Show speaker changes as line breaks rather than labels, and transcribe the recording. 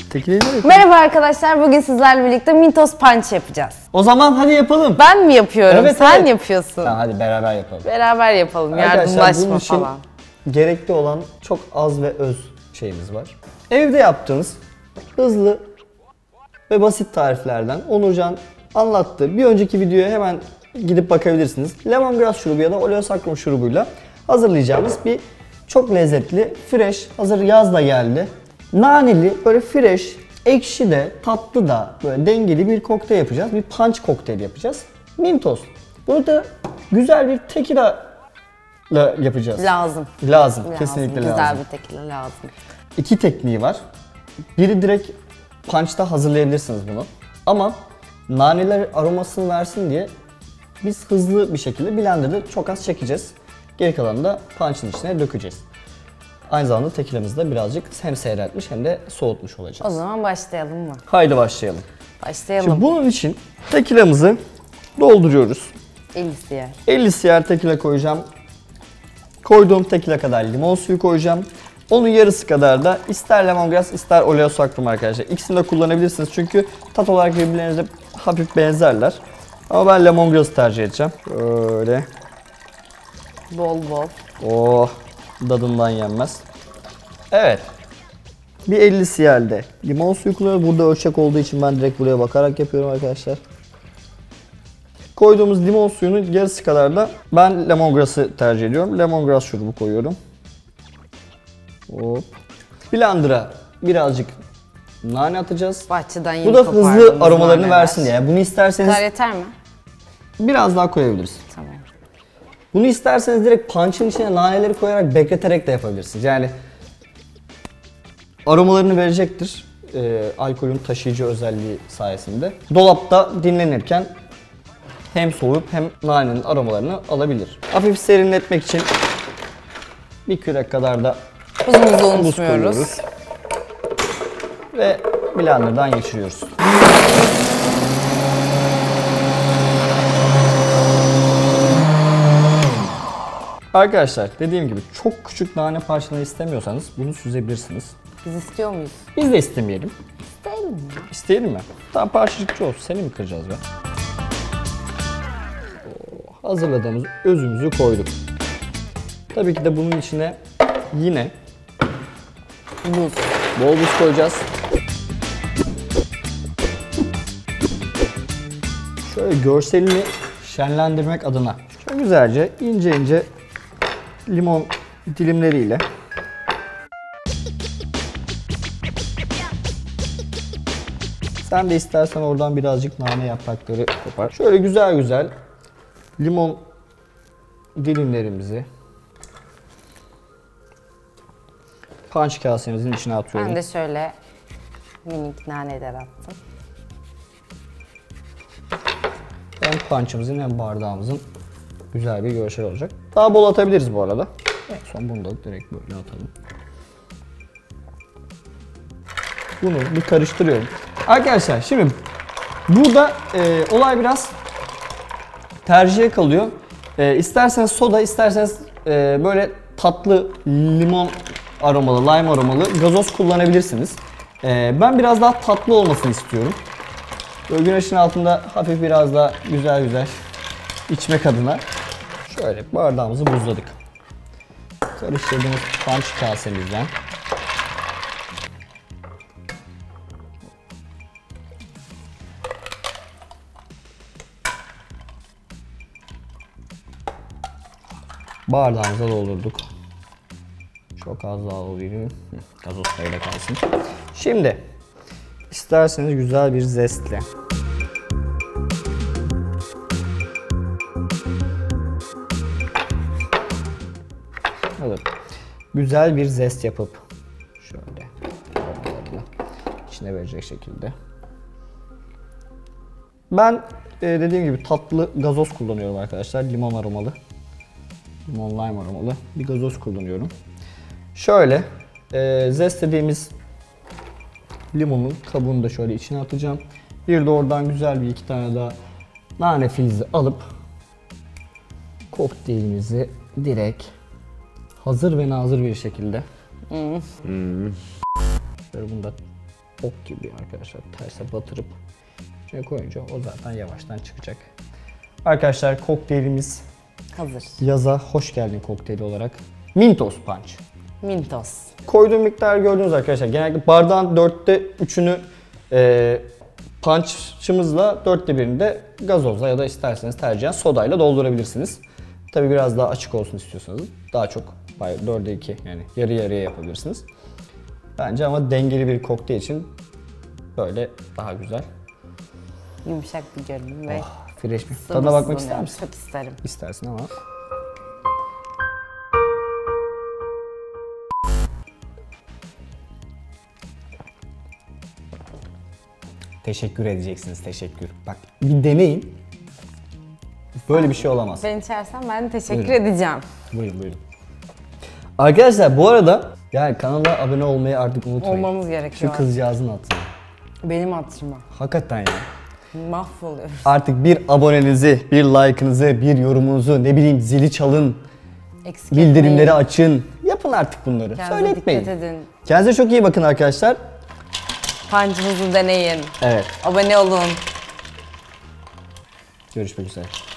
Tekileyi nereye?
Merhaba arkadaşlar, bugün sizlerle birlikte Mentos Punch yapacağız.
O zaman hadi yapalım.
Ben mi yapıyorum?
Evet,
sen
evet.
yapıyorsun.
Tamam, hadi beraber yapalım.
Beraber yapalım,
Arkadaşlar,
yardımlaşma
bunun için
falan.
gerekli olan çok az ve öz şeyimiz var. Evde yaptığınız hızlı ve basit tariflerden Onurcan anlattı. Bir önceki videoya hemen gidip bakabilirsiniz. Lemongrass şurubu ya da oleosakrum şurubuyla hazırlayacağımız bir çok lezzetli, fresh, hazır yaz da geldi. Naneli, böyle fresh, ekşi de, tatlı da, böyle dengeli bir kokteyl yapacağız. Bir punch kokteyl yapacağız. Mentos. Bunu da güzel bir tequila ile yapacağız.
Lazım.
Kesinlikle
Güzel
lazım.
bir tequila lazım.
İki tekniği var. Biri direkt punch'ta hazırlayabilirsiniz bunu. Ama naneler aromasını versin diye biz hızlı bir şekilde blenderda çok az çekeceğiz. Geri kalanını da punch'ın içine dökeceğiz. Aynı zamanda tequilamızı da birazcık hem seyreltmiş hem de soğutmuş olacağız.
O zaman başlayalım mı?
Haydi başlayalım.
Başlayalım.
Şimdi bunun için tequilamızı dolduruyoruz.
50 cl.
50 cl tequila koyacağım. Koyduğum tequila kadar limon suyu koyacağım. Onun yarısı kadar da ister lemongrass ister oleosakrum arkadaşlar. İkisini de kullanabilirsiniz çünkü tat olarak birbirlerine hafif benzerler. Ama ben lemongrass'ı tercih edeceğim. Böyle.
Bol bol.
Oh, tadından yenmez. Evet. Bir 50 cl'de limon suyu kullanıyoruz. Burada ölçek olduğu için ben direkt buraya bakarak yapıyorum arkadaşlar. Koyduğumuz limon suyunun yarısı kadar da ben lemongrass'ı tercih ediyorum. Lemongrass şurubu koyuyorum. Hop. Blender'a birazcık nane atacağız.
Bahçeden yeni
Bu da hızlı
kopardığımız
aromalarını
naneler.
versin diye. Bunu isterseniz
Kadar yeter mi?
biraz daha koyabiliriz.
Tamam.
Bunu isterseniz direkt punch'ın içine naneleri koyarak bekleterek de yapabilirsiniz. Yani aromalarını verecektir. Alkolün taşıyıcı özelliği sayesinde. Dolapta dinlenirken hem soğuyup hem nanenin aromalarını alabilir. Hafif serinletmek için bir kürek kadar da
Buzumuzu
buz
unutmuyoruz.
koyuyoruz. Ve blenderdan geçiriyoruz. Arkadaşlar dediğim gibi çok küçük nane parçaları istemiyorsanız bunu süzebilirsiniz.
Biz istiyor muyuz?
Biz de istemeyelim.
İsteyelim mi?
İsteyelim mi? Tamam, parçacıkçı olsun. Seni mi kıracağız be? Hazırladığımız özümüzü koyduk. Tabii ki de bunun içine yine
Buz.
bol buz koyacağız. Şöyle görselini şenlendirmek adına şöyle güzelce ince ince limon dilimleriyle sen de istersen oradan birazcık nane yaprakları kopar. Şöyle güzel güzel limon dilimlerimizi punch kasemizin içine atıyorum.
Ben de şöyle minik naneler attım.
Hem punch'ımızın hem bardağımızın güzel bir görsel olacak. Daha bol atabiliriz bu arada. En son bunu da direkt böyle atalım. Bunu bir karıştırıyorum. Arkadaşlar şimdi burada olay biraz tercihe kalıyor. İsterseniz soda, isterseniz böyle tatlı limon aromalı, lime aromalı gazoz kullanabilirsiniz. Ben biraz daha tatlı olmasını istiyorum. Böyle güneşin altında hafif biraz daha güzel güzel içmek adına şöyle bardağımızı buzladık. Karıştırdığımız punch kasemizden bardağımıza doldurduk. Çok az daha oluyor. Gazoz payıyla kalsın. Şimdi isterseniz güzel bir zestle alın. Güzel bir zest yapıp şöyle içine verecek şekilde. Ben dediğim gibi tatlı gazoz kullanıyorum arkadaşlar. Limon aromalı. Limon lime aromalı bir gazoz kullanıyorum. Şöyle zest dediğimiz limonun kabuğunu da şöyle içine atacağım. Bir de oradan güzel bir iki tane daha nane filizi alıp kokteylimizi direkt hazır ve nazır bir şekilde. Böyle bunu da ok gibi arkadaşlar. Terse batırıp içine koyunca o zaten yavaştan çıkacak. Arkadaşlar kokteylimiz
Hazır.
yaza hoş geldin kokteyli olarak. Mentos Punch.
Mentos.
Koyduğum miktarı gördünüz arkadaşlar. Genellikle bardağın 3'ünü punch'ımızla 1/4'ini de gazozla ya da isterseniz tercihen sodayla doldurabilirsiniz. Tabi biraz daha açık olsun istiyorsanız daha çok 4'e 2 yani yarı yarıya yapabilirsiniz. Bence ama dengeli bir kokteyl için böyle daha güzel.
Yumuşak bir görünüm ve
Fresh bir. Tadına bakmak ister
sabırsızlanıyorum.
misin?
Çok isterim.
İstersin ama. Teşekkür edeceksiniz, teşekkür. Bak bir deneyin. Böyle bir şey olamaz.
Ben içersem ben de teşekkür
Buyurun.
edeceğim.
Buyurun buyurun. Arkadaşlar bu arada yani kanala abone olmayı artık unutmayın.
Olmamız gerekiyor.
Şu kızcağızın atını.
Benim atışıma.
Hakikaten ya.
Mahvoluyorum.
Artık bir abonenizi, bir like'ınızı, bir yorumunuzu, ne bileyim zili çalın,
Eksik
bildirimleri
etmeyin.
açın. Yapın artık bunları.
Kendinize
Söyletmeyin.
dikkat edin.
Kendinize çok iyi bakın arkadaşlar.
Pancımızı deneyin.
Evet.
Abone olun.
Görüşmek üzere.